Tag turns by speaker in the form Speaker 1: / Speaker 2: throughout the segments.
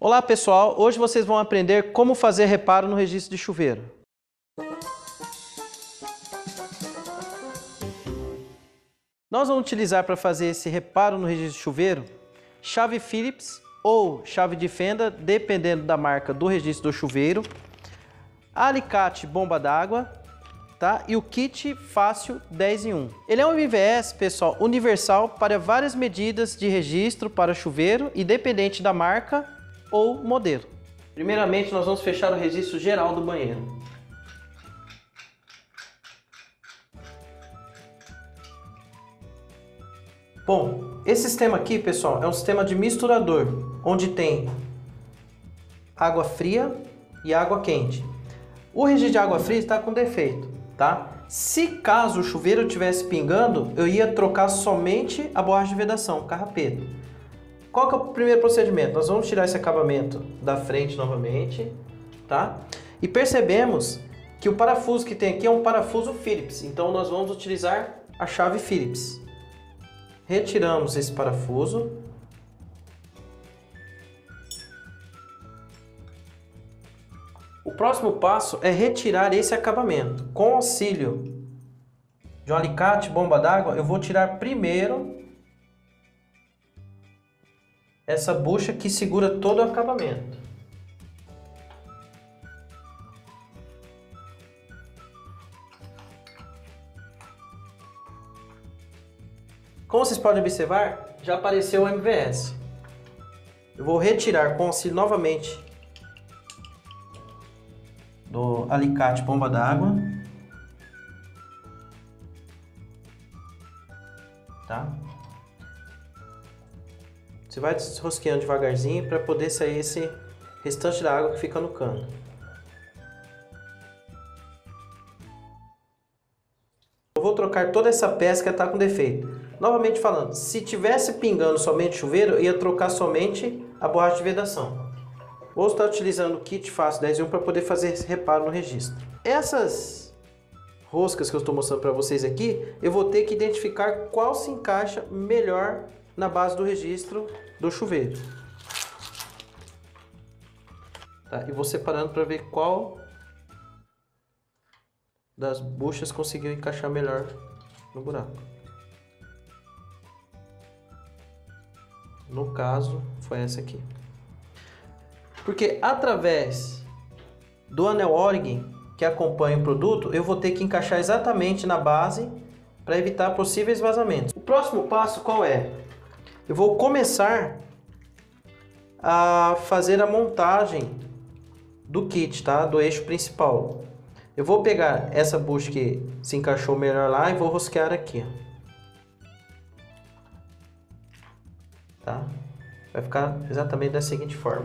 Speaker 1: Olá pessoal, hoje vocês vão aprender como fazer reparo no registro de chuveiro. Nós vamos utilizar para fazer esse reparo no registro de chuveiro chave Phillips ou chave de fenda, dependendo da marca do registro do chuveiro, alicate bomba d'água, tá? E o kit fácil 10 em 1. Ele é um MVS, pessoal, universal para várias medidas de registro para chuveiro, independente da marca ou modelo. Primeiramente, nós vamos fechar o registro geral do banheiro. Bom, esse sistema aqui, pessoal, é um sistema de misturador, onde tem água fria e água quente. O registro de água fria está com defeito, tá? Se caso o chuveiro estivesse pingando, eu ia trocar somente a borracha de vedação, carrapeto. Qual que é o primeiro procedimento? Nós vamos tirar esse acabamento da frente novamente, tá? E percebemos que o parafuso que tem aqui é um parafuso Phillips, então nós vamos utilizar a chave Phillips. Retiramos esse parafuso. O próximo passo é retirar esse acabamento. Com auxílio de um alicate, bomba d'água, eu vou tirar primeiro essa bucha que segura todo o acabamento. Como vocês podem observar, já apareceu o MVS. Eu vou retirar com auxílio novamente do alicate bomba d'água, tá? Você vai desrosqueando devagarzinho para poder sair esse restante da água que fica no cano. Eu vou trocar toda essa peça que está com defeito. Novamente falando, se tivesse pingando somente chuveiro, eu ia trocar somente a borracha de vedação. Vou estar utilizando o kit fácil 10 em 1 para poder fazer esse reparo no registro. Essas roscas que eu estou mostrando para vocês aqui, eu vou ter que identificar qual se encaixa melhor na base do registro do chuveiro. Tá? E vou separando para ver qual das buchas conseguiu encaixar melhor no buraco. No caso, foi essa aqui. Porque através do anel Origin que acompanha o produto, eu vou ter que encaixar exatamente na base para evitar possíveis vazamentos. O próximo passo qual é? Eu vou começar a fazer a montagem do kit, tá? Do eixo principal. Eu vou pegar essa bucha que se encaixou melhor lá e vou rosquear aqui, ó. Tá? Vai ficar exatamente da seguinte forma.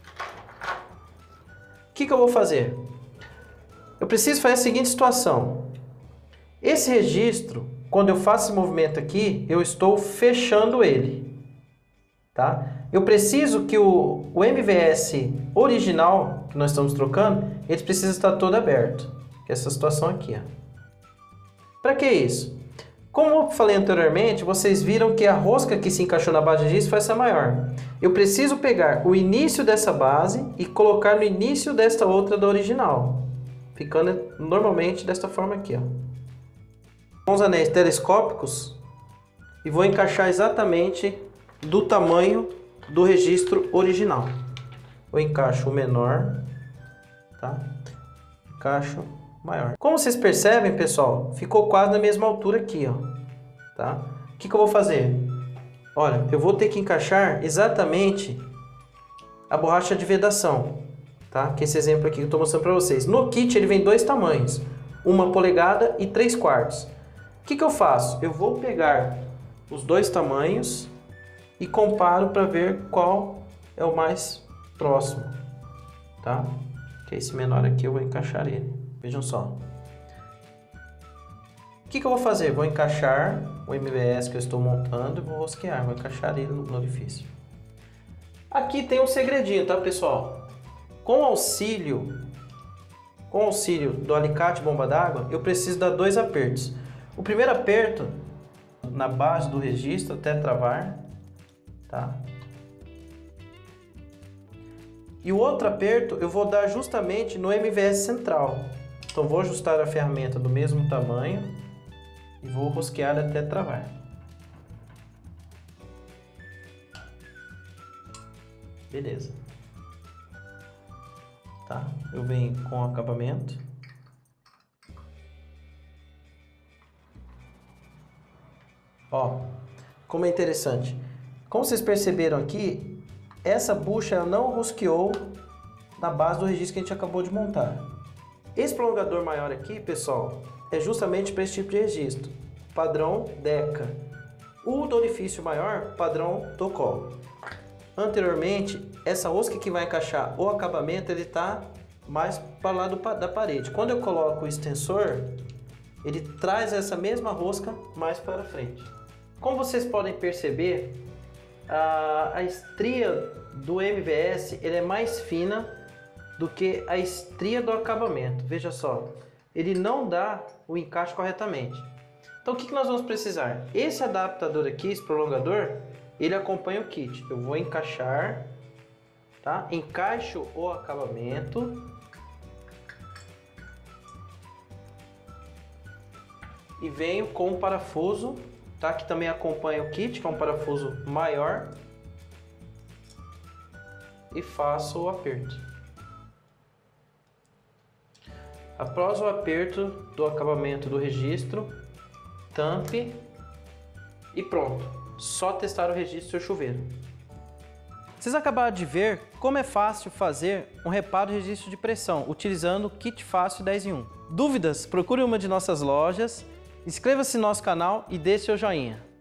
Speaker 1: O que eu vou fazer? Eu preciso fazer a seguinte situação. Esse registro, quando eu faço esse movimento aqui, eu estou fechando ele. Tá? Eu preciso que o MVS original, que nós estamos trocando, ele precisa estar todo aberto. Que é essa situação aqui. Para que isso? Como eu falei anteriormente, vocês viram que a rosca que se encaixou na base de registro foi essa maior. Eu preciso pegar o início dessa base e colocar no início desta outra da original. Ficando normalmente desta forma aqui, ó. Com os anéis telescópicos e vou encaixar exatamente do tamanho do registro original. Eu encaixo o menor, tá? Encaixo o maior. Como vocês percebem, pessoal, ficou quase na mesma altura aqui, ó, tá? O que eu vou fazer? Olha, eu vou ter que encaixar exatamente a borracha de vedação, tá? Que é esse exemplo aqui que eu estou mostrando para vocês. No kit ele vem dois tamanhos, 1 polegada e 3/4. O que eu faço? Eu vou pegar os dois tamanhos e comparo para ver qual é o mais próximo, tá? Que é esse menor aqui, eu vou encaixar ele. Vejam só. O que eu vou fazer? Vou encaixar o MVS que eu estou montando e vou rosquear, vou encaixar ele no orifício. Aqui tem um segredinho, tá, pessoal? Com auxílio do alicate bomba d'água, eu preciso dar 2 apertos. O primeiro aperto na base do registro até travar, tá? E o outro aperto eu vou dar justamente no MVS central. Então vou ajustar a ferramenta do mesmo tamanho e vou rosquear até travar. Beleza. Tá? Eu venho com o acabamento. Ó, como é interessante. Como vocês perceberam aqui, essa bucha ela não rosqueou na base do registro que a gente acabou de montar. Esse prolongador maior aqui, pessoal, é justamente para esse tipo de registro, padrão Deca. O do orifício maior, padrão Docol. Anteriormente, essa rosca que vai encaixar o acabamento, ele está mais para lá da parede. Quando eu coloco o extensor, ele traz essa mesma rosca mais para frente. Como vocês podem perceber, a estria do MVS ele é mais fina do que a estria do acabamento. Veja só, ele não dá o encaixe corretamente. Então o que nós vamos precisar? Esse adaptador aqui, esse prolongador, ele acompanha o kit. Eu vou encaixar, tá? Encaixo o acabamento e venho com o parafuso, tá? Que também acompanha o kit, que é um parafuso maior, e faço o aperto. Após o aperto do acabamento do registro, tampe e pronto. Só testar o registro do seu chuveiro. Vocês acabaram de ver como é fácil fazer um reparo de registro de pressão utilizando o Kit Fácil 10 em 1. Dúvidas? Procure uma de nossas lojas, inscreva-se no nosso canal e deixe seu joinha.